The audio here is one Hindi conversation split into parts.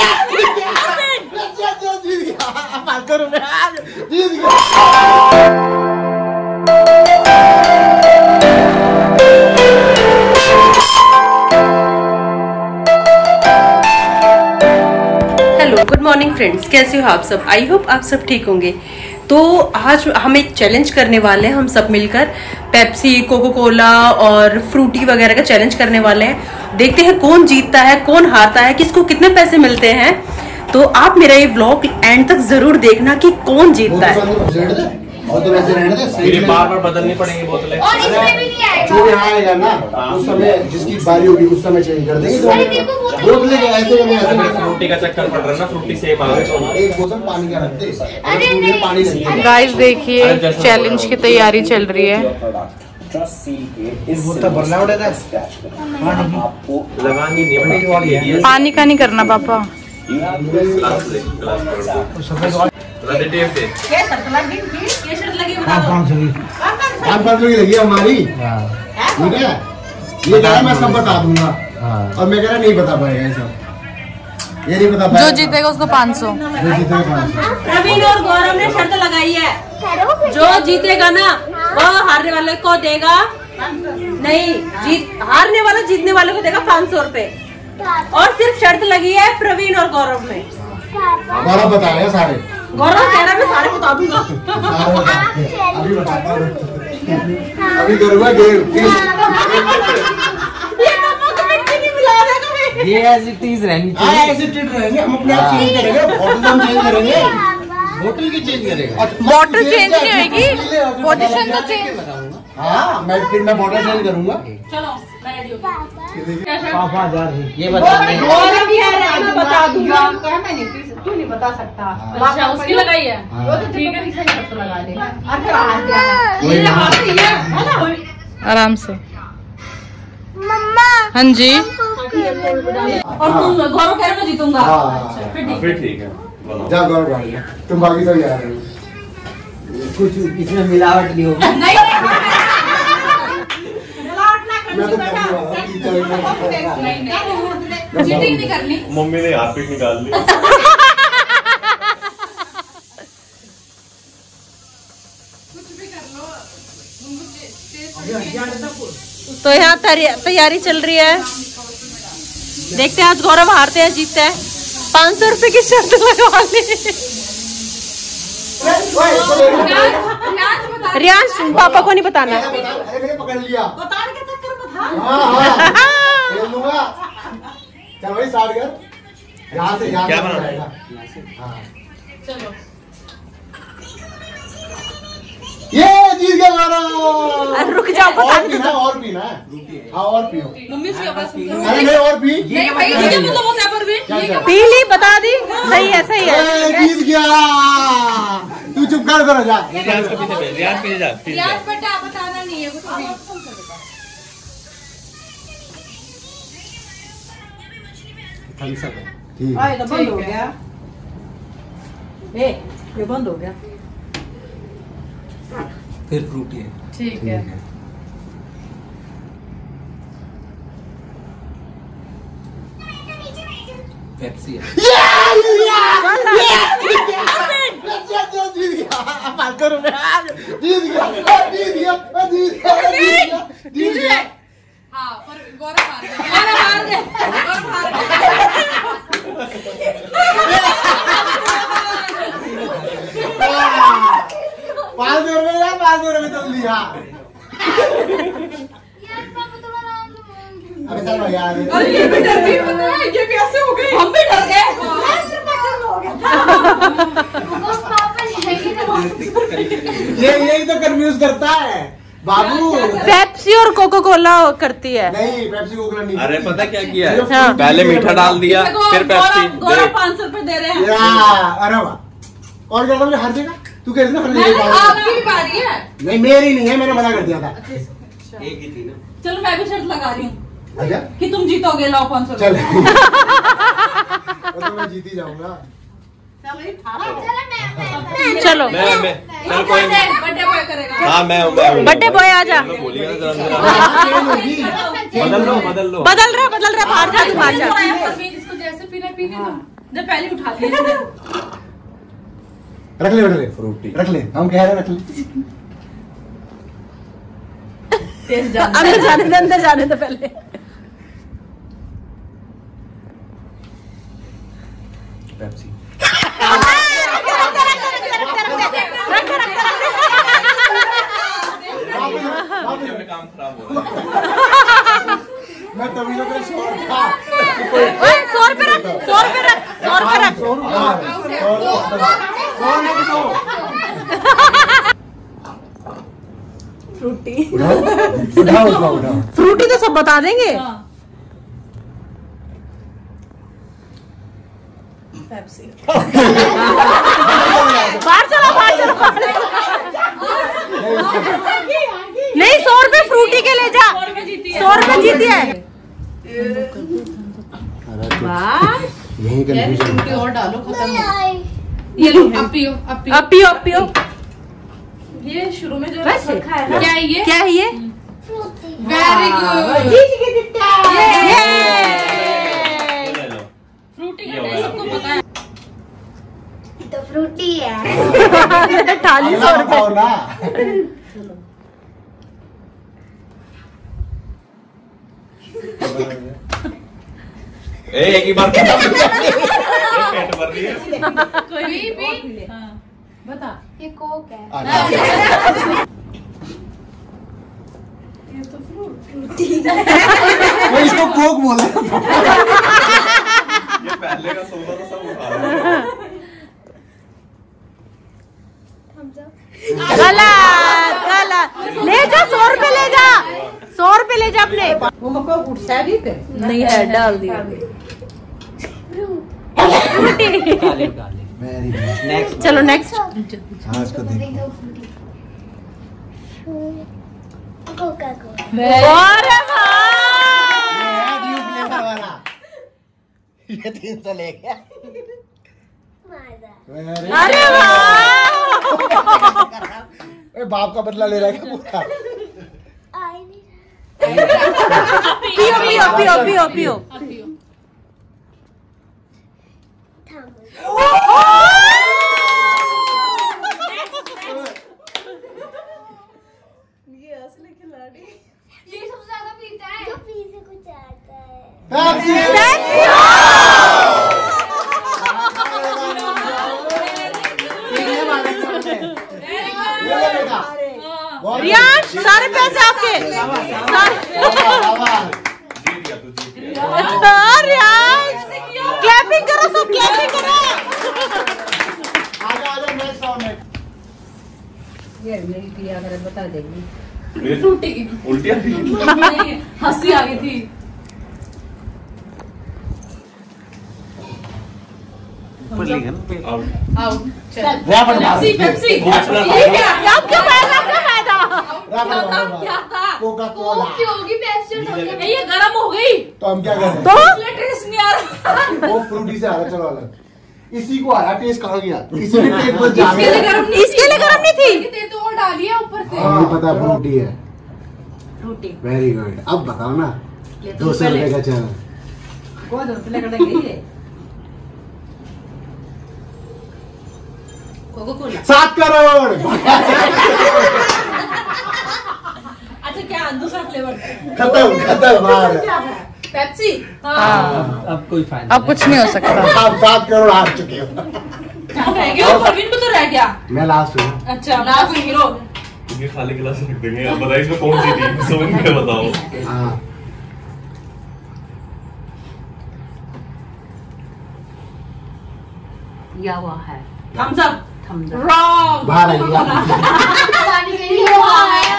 गुड मॉर्निंग फ्रेंड्स, कैसे हो आप सब। आई होप आप सब ठीक होंगे। तो आज हम एक चैलेंज करने वाले हैं, हम सब मिलकर पेप्सी, कोको कोला और फ्रूटी वगैरह का चैलेंज करने वाले हैं। देखते हैं कौन जीतता है, कौन हारता है, किसको कितने पैसे मिलते हैं। तो आप मेरा ये व्लॉग एंड तक जरूर देखना कि कौन जीतता है। और तो वैसे रहने दे, बार-बार बदलनी पड़ेंगी बोतलें। और इसमें भी नहीं आएगा। जो यहाँ आएगा ना, उस समय जिसकी बारी होगी उस समय चेंज कर देंगे। बोतलें ऐसे फ्रूटी का चक्कर पड़ रहा है ना, फ्रूटी से एक बोतल पानी का रख दे। अरे पानी नहीं। गाइस देखिए, चैलेंज की तैयारी चल रही है। इस बोतल भरना पड़ेगा। लगानी नहीं, पानी का नहीं करना पापा। लगी हमारी, ठीक है। ये कह रहा मैं सब बता दूंगा और मैं कह रहा नहीं बता पाएगा ये सब। ये नहीं बता पाएगा। जो जीतेगा उसको 500। प्रवीण और गौरव ने शर्त लगाई है, जो जीतेगा ना वो हारने वाले को देगा, नहीं हारने वाला जीतने वाले को देगा 500 रुपए। और सिर्फ शर्त लगी है प्रवीण और गौरव में। गौरव बताएगा सारे। गौरव कह रहा मैं सारे बता दूंगा। अभी बताता हूँ, अभी करूँगा गेम। ये एज इट इज रहनी चाहिए। एज इट इज रहेंगे, हम अपने आप चेंज करेंगे। बोतल हम चेंज करेंगे, बोतल की चेंज करेगा। बोतल चेंज नहीं होगी, पोजीशन तो चेंज। हाँ, मैं बोतल चेंज करूंगा। चलो पापा ये बता दूंगा। तू नहीं बता सकता। अच्छा, उसकी लगाई है, वो तो ठीक है, शर्त लगा देगा। आराम से। हाँ जी। और तुम गौरव कह रहे मैं जीतूंगा। फिर ठीक है, जा गौरव भाई, तुम बाकी सब जा रहे हो। कुछ इसमें मिलावट नहीं होगी। चीटिंग नहीं करनी। मम्मी ने हाथ पीट निकाल ली। तो यहाँ तैयारी चल रही है। देखते हैं आज गौरव हारते हैं जीतते हैं। 500 रुपए की शर्त लगवा ली। रियांश पापा को नहीं बताना। अरे मैंने पकड़ लिया। बताने के चक्कर में था। चल भाई स्टार्ट कर। यहाँ से क्या बनाएगा? चलो ये जीत गया गौरव। रुक जाओ, और पीना, और पीना है। हाँ और पियो। मम्मी से आवाज सुन। अरे नहीं और पी। नहीं भाई, ठीक है, मतलब वो क्या पर भी पी ली, बता दी। सही है, सही है। जीत गया। तू चुप कर दो, जा। रियाज के पीछे, रियाज पीछे जा। रियाज बेटा बताना नहीं है कुछ भी। ठीक है, तो बंद हो गया। ये बंद हो गया। फिर फ्रूटी है। ठीक है। पेप्सी है। जीत गया। हाँ, पर गौरव हार गए। ₹500 तुम लिया। अरे चलो यार, ये भी डर गई, ये भी ऐसे हो गए, हम भी डर गए। यही तो कंफ्यूज करता है बाबू। पेप्सी और कोको कोला करती है। नहीं, पेप्सी कोको कोला नहीं। अरे पता क्या किया है? हाँ। पहले मीठा डाल दिया, फिर पेप्सी। गौरव 500 रुपए दे रहे हैं। अरे वाह, और क्या तुमने हर जगह तू कैसे ना आपकी भी बारी है। नहीं मेरी नहीं है, मैंने मना कर दिया था। एक ही थी ना। चलो मैं भी शर्त लगा रही हूँ अच्छा कि तुम जीतोगे। लो 500। चल तो मैं जीत ही जाऊंगा। चलो चल कोई नहीं। बर्थडे बॉय करेगा। हाँ मैं बर्थडे बॉय आजा। बदल लो बदल रहा बाहर जा, तू बाहर जा। इसको जैसे पीने दो। जब पहले उठा लिया रख ले फ्रूटी रख ले, हम कह रहे रख ले। अंदर जाने दो पहले। पेप्सी। काम खराब हो रहा मैं तभी तो तेरे शोर था। 100 रुपए रख, 100 रुपए रख, 100 रुपए रख। फ्रूटी उठाओ। फ्रूटी तो सब बता देंगे। बाहर चलो। नहीं 100 रुपए फ्रूटी के ले जा। 100 रुपए जीती है। यही कंफ्यूजन। और डालो, खत्म। ये लो, अब पियो। ये शुरू में जो रखा है ना, क्या है ये? Very good. फ्रूटी का टेस्ट सबको पता है। तो फ्रूटी है। 4800 रुपए। एक ही बार पेट भर दिया। कोई भी बता। ये कोक है। ये तो फ्रूटी। मैं इसको कोक बोला। ये पहले का सोना तो सब उठा रहा है। गलत। ले जा 100 रुपए ले जा। 100 रुपए ले जा अपने। नहीं है, डाल दिया। नेक्स्ट चलो नेक्स्ट। हाँ इसको देख। Coca Cola. अरे वाह! ये 300 ले गया। अरे वाह! बाप का बदला ले रहा है क्या पूरा? पियो। ये सबसे ज्यादा पीता है। जो पी से कुछ आता है। रियान, सारे पैसे आपके। रियान, क्लैपिंग करो सब, क्लैपिंग करो। ये मेरी क्रिया अगर बता देगी। फ्रूटी की उल्टियाँ थी। हंसी आ गई थी। आउट। चल। पेप्सी। ये क्या? आपका फायदा। क्या था? Coca Coke Cola. की होगी, पेप्सी और थम्स ये गर्म हो गई। तो हम क्या करें? तो टेस्ट नहीं आ रहा। वो फ्रूटी से आ रहा, चलो अलग। इसी को आया, टेस्ट कहाँ गया? इसी के पेट पर जा इसके लिए गर्म नहीं इसके लिए गर्म नहीं थी। तेरे तो और डाली है ऊपर से। हमें पता फ्रूटी है। फ्रूटी। Very good. अब बताओ ना, 200 रुपए का चैनल। कोका-कोला। 7 करोड़। अच्छा क्या दूसरा फ्लेवर? खत्म बाहर। पेप्सी। अब कोई फायदा अब कुछ नहीं हो सकता। आप 7 करोड़ हार चुके हो। रह गया परवीन को तो रह गया। मैं लास्ट हूँ। अच्छा लास्ट हीरो। ये खाली गिलास रख देंगे। अब बताइए इसमें कौन सी थी? सुन के बताओ। हाँ या हुआ है थम्स अप। Thums wrong. बाहर आइए। पानी के लिए वो आया।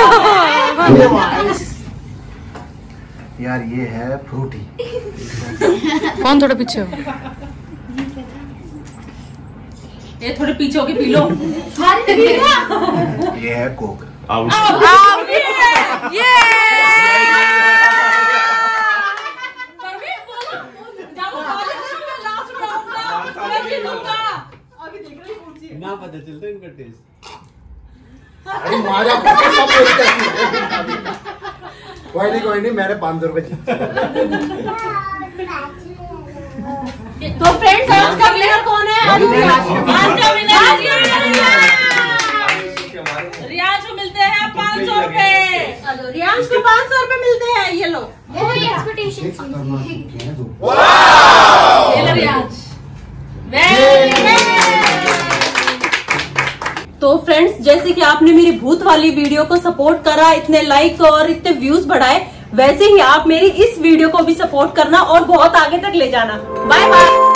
यार ये है फ्रूटी। कौन थोड़ा पीछे हो? ये थोड़े पीछे होके पी लो। ये है कोक। आउट। ये परवीन बोलो। जाओ लास्ट राउंड का। परवीन दूंगा। अभी देख रही हूं कौन सी है। ना पता चलता इनका टेस्ट। अरे मारा कोई नहीं मैंने 500 रुपए जीते। तो फ्रेंड्स आज का विनर कौन है? आज का विनर रियाज को मिलते हैं 500 रुपए। रियाज को 500 रुपए मिलते हैं। ये लो रियाज। तो फ्रेंड्स जैसे कि आपने मेरी भूत वाली वीडियो को सपोर्ट करा, इतने लाइक और इतने व्यूज बढ़ाए, वैसे ही आप मेरी इस वीडियो को भी सपोर्ट करना और बहुत आगे तक ले जाना। Bye bye.